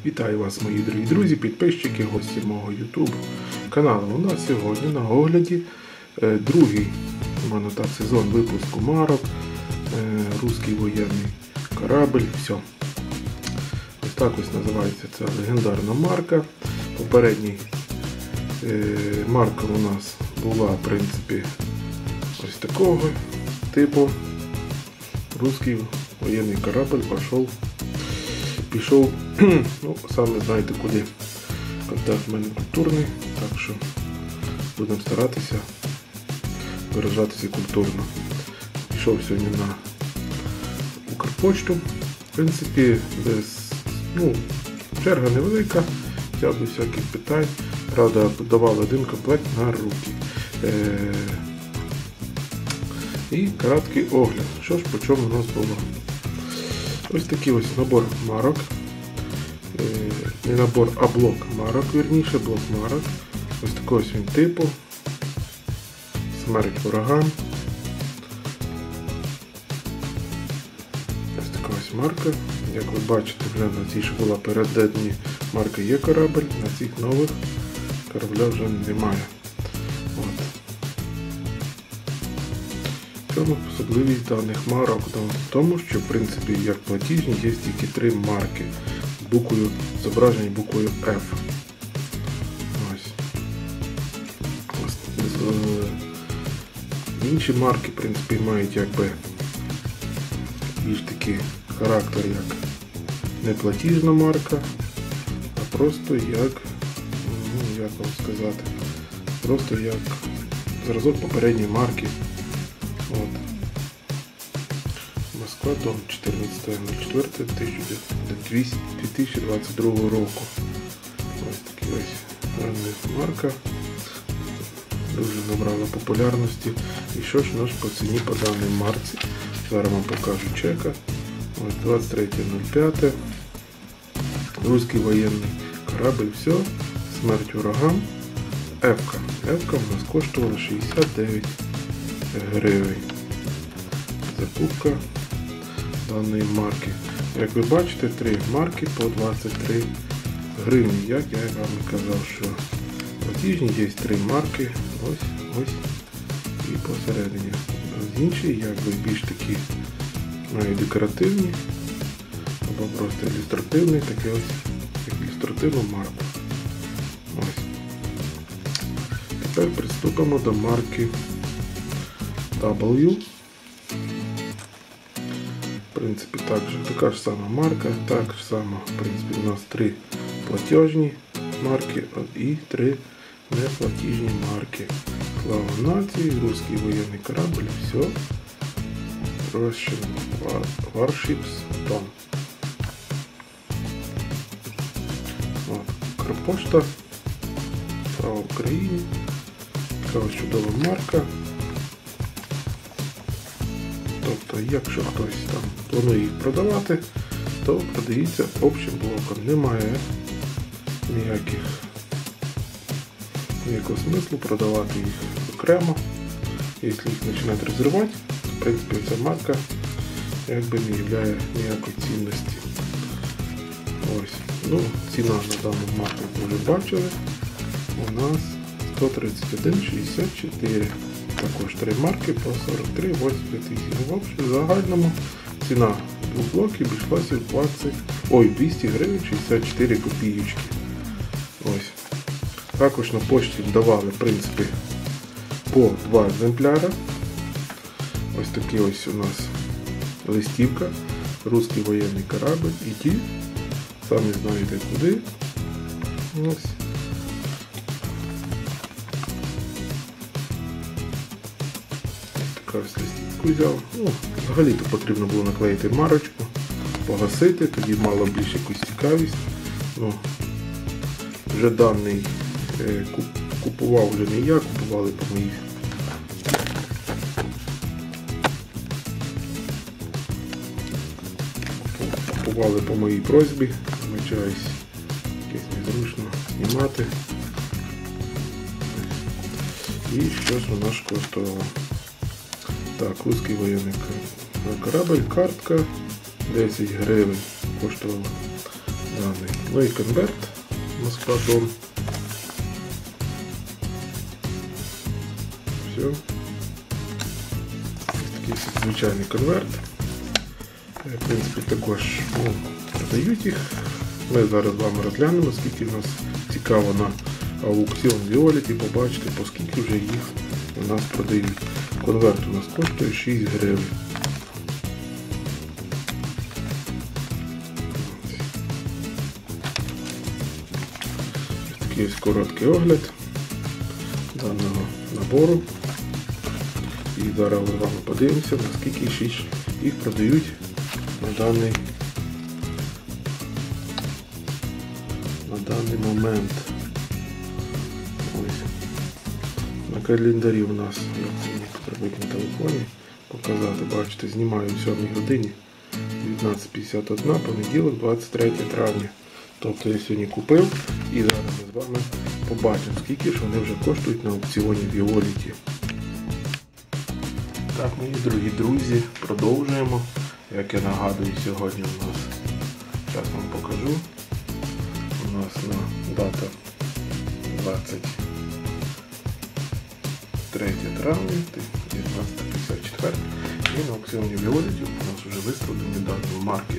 Вітаю вас, мої дорогі друзі, підписчики, гості мого YouTube каналу. У нас сьогодні на огляді другий сезон випуску марок, русський воєнний корабль. Все. Ось так ось називається ця легендарна марка. Попередній марка у нас була, в принципі, ось такого типу. Русський воєнний корабль пішов, ну, самі знаєте куди. Контакт в мене культурний, так що будемо старатися виражатися культурно. Пішов сьогодні на Укрпочту. В принципі, черга невелика, без всяких питань. Правда, давали один комплект на руки. І короткий огляд. Що ж, по чому у нас було? Ось такий ось набор марок. Не набор, а блок марок, вірніше, блок марок. Ось такий ось він типу. Смерть ворогам. Ось така ось марка. Як ви бачите, вже на цій, що була передні марки, є корабль, на цих нових корабля вже немає. От. В чому особливість даних марок? В тому, що, в принципі, як платіжні, є тільки 3 марки з буквою, зображені буквою F. Ось. Інші марки, в принципі, мають якби більш такий характер, як не платіжна марка, а просто як, як вам сказати, просто як зразок попередньої марки. От. Москва, дом 14.04.2022 року. Ось такий ось марка. Дуже набрала популярності. І що ж у нас по ціні по даній марці? Зараз вам покажу чека. Ось 23.05. Русський воєнний корабль. Все. Смерть ворогам. F-ка. F-ка у нас коштувала 69 гривень. Закупка даної марки. Як ви бачите, 3 марки по 23 гривні. Як я вам і казав, що платіжні є 3 марки. Ось і посередині. А інші якби більш такі декоративні або просто ілюстративні, таке ось як ілюстративну марку. Ось. Тепер приступимо до марки W. В принципі, така ж сама марка, так само, в принципі, у нас 3 платіжні марки і 3 неплатіжні марки. Слава нації, русський воєнний корабль, все. Russian Warships Don. Укрпошта. Слава Україні. Така ось чудова марка. Тобто, якщо хтось там планує їх продавати, то продається общим блоком. Немає ніякого смислу продавати їх окремо. Якщо їх починають розривати, то, в принципі, ця марка якби не являє ніякої цінності. Ось. Ну, ціна на дану марку ви вже бачили. У нас 131,64. Також 3 марки по 43,88. В загальному ціна 2 блоків обійшлася в 200 гривень 64 копійки. Ось. Також на почті давали, в принципі, по 2 екземпляри. Ось такий ось у нас листівка. Русський воєнний корабль. Іди. Самі знаєте куди. Ось. Ось листівку взяв. Взагалі-то потрібно було наклеїти марочку, погасити, тоді мало більш якусь цікавість. Вже даний купував вже не я, купували по моїй просьбі, вибачаюсь, якесь незручно знімати. І що ж у нас коштувало? Так, русський воєнний корабль, картка 10 гривень коштувала даний. Ну і конверт Москва-Дон. Все. Такий звичайний конверт. В принципі, також продають їх. Ми зараз з вами розглянемо, скільки в нас цікаво на аукціон Віоліті, побачите, по скільки вже їх у нас продають. Конверт у нас коштує 6 гривень. Такий ось короткий огляд даного набору. І зараз ми з вами подивимося, наскільки їх продають на даний момент. Ось. На календарі у нас, зробити на телефоні, показати, бачите, знімаю о 7 годині, 19:51, понеділок, 23 травня. Тобто я сьогодні купив і зараз ми з вами побачимо, скільки ж вони вже коштують на аукціоні Віоліті. Так, мої дорогі друзі, продовжуємо. Як я нагадую, сьогодні у нас, зараз вам покажу, у нас дата 23 травня, 19:54, і на аукціоні Віоліті у нас вже виставлені дані марки.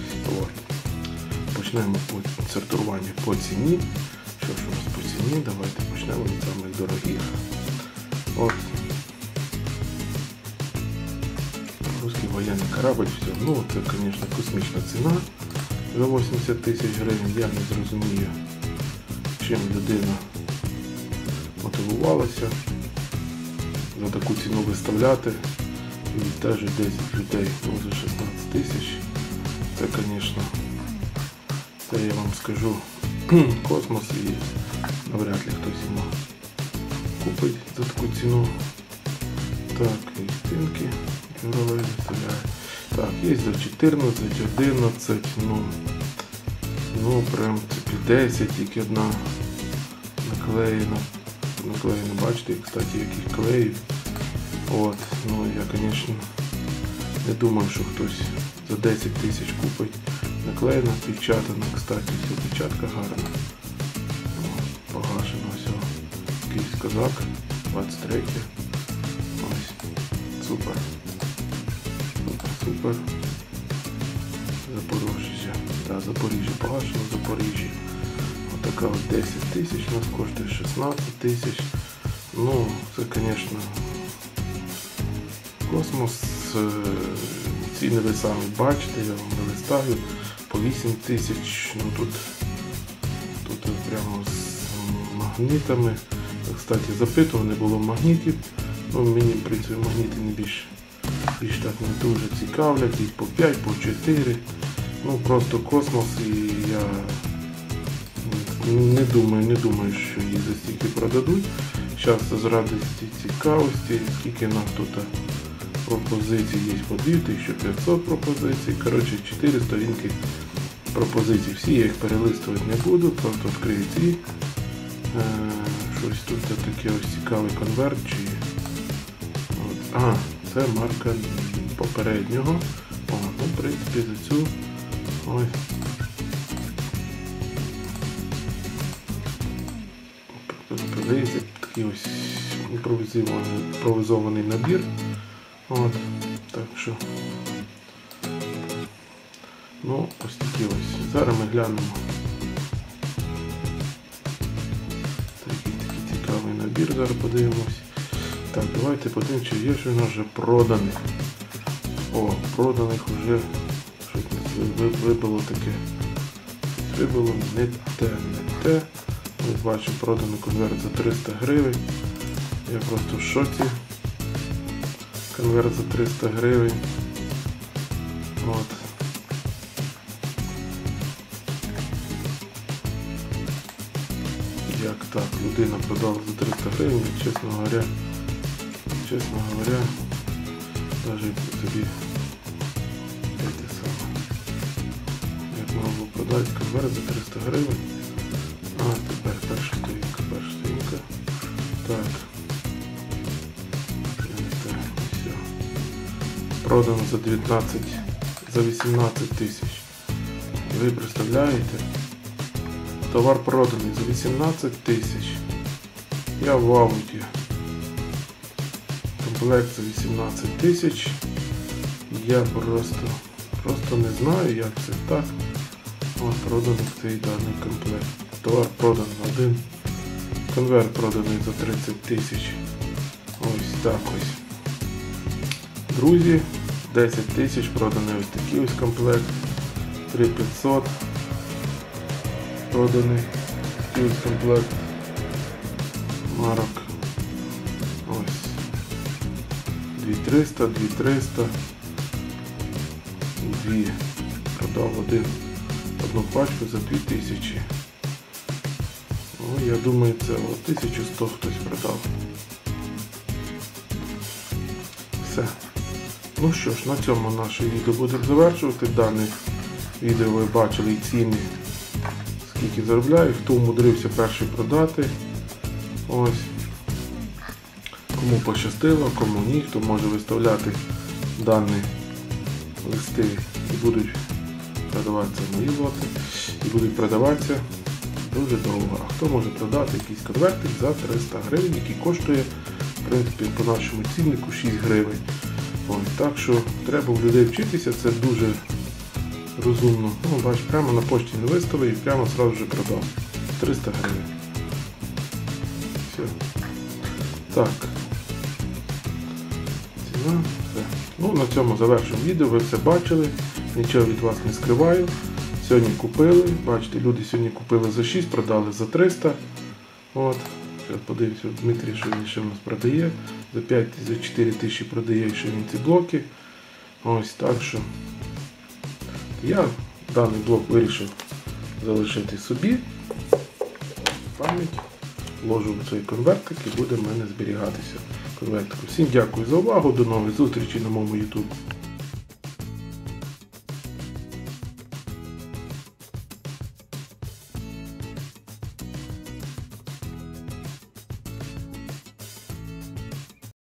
Почнемо сортування по ціні. Що ж у нас по ціні? Давайте почнемо від самих дорогих. От. Русський воєнний корабль, все. Ну, це, звісно, космічна ціна за 80 тисяч гривень. Я не зрозумію, чим людина мотивувалася за таку ціну виставляти. І теж 10 людей за 16 тисяч. Це, звісно, це я вам скажу космос, і навряд ли хтось йому купить за таку ціну. Так, і стінки єврової виставляють. Так, є за 14, 11, ну прям 10, тільки одна наклеєна, бачите, кстати, яких клеїв. От, ну я, звісно, не думаю, що хтось за 10 тисяч купить. Наклеєна, печатана, кстати, все, печатка гарна. Погашено все. Якийсь козак, 23. Ось. Супер. Супер. Запоріжжя. Так, Запоріжжя погашено, Запоріжжя. Отака от 10 тисяч, у нас коштує 16 тисяч. Ну, це, звісно, космос. Ціни ви самі бачите, я вам вилистаю. По 8 тисяч, ну тут прямо з магнітами. Кстати, запитував, не було магнітів. Ну, мені, в принципі, магніти не більш так не дуже цікавлять. Їх по 5, по 4. Ну, просто космос, і я не думаю, що їх за стільки продадуть. Зараз заради цікавості, скільки нас тут пропозицій є по 2500 пропозицій. Коротше, 4 сторінки пропозицій. Всі я їх перелистувати не буду, просто відкрию ці. Щось тут таке ось цікавий конверт. Це марка попереднього. Ну, в принципі, за цю. Ось. Продається такий ось імпровізований набір. От, так що, ну, ось такі ось. Зараз ми глянемо. Такий цікавий набір, зараз подивимось. Так, давайте подивимося, чи є, що в нас вже проданих. О, проданих вже щось вибило таке. Вибило не те. Ми бачимо проданий конверт за 300 гривень. Я просто в шоці. Конверт за 300 гривень. От. Як так? Людина продала за 300 гривень, чесно говоря, навіть собі те саме. Як можна продати конверт за 300 гривень. Тепер перша сторінка. Так. Продано за 18 тисяч. Ви представляєте? Товар проданий за 18 тисяч. Я в ауті. Комплект за 18 тисяч. Я просто не знаю, як це так. Ось проданий цей даний комплект. Товар проданий один. Конверт проданий за 30 тисяч. Ось так ось. Друзі, 10 тисяч проданий ось такий ось комплект. 3500 проданий такий ось комплект марок. Ось 2300, 2300. Дві. Продав одну пачку за 2000. Ну, я думаю, це 1100 хтось продав. Все. Ну що ж, на цьому наше відео будемо завершувати. Дане відео ви бачили і ціни, скільки заробляю, хто умудрився перший продати. Ось. Кому пощастило, кому ні, хто може виставляти дані листи і будуть продаватися мої лоти, і будуть продаватися дуже довго. А хто може продати якийсь конвертик за 300 гривень, який коштує, в принципі, по нашому ціннику 6 гривень. Ось, так що треба в людей вчитися, це дуже розумно. Ну, бач, прямо на пошті не виставив і прямо одразу вже продав. 300 гривень. Все. Так. Ціна, все. Ну, на цьому завершимо відео, ви все бачили, нічого від вас не скриваю. Сьогодні купили, бачите, люди сьогодні купили за 6, продали за 300. От. Зараз подивимося, Дмитрій, що він ще в нас продає. За 5, за 4 тисячі продає ще він ці блоки. Ось, так що я даний блок вирішив залишити собі. Пам'ять. Ложу в цей конвертик і буде в мене зберігатися конвертик. Всім дякую за увагу, до нових зустрічей на моєму YouTube.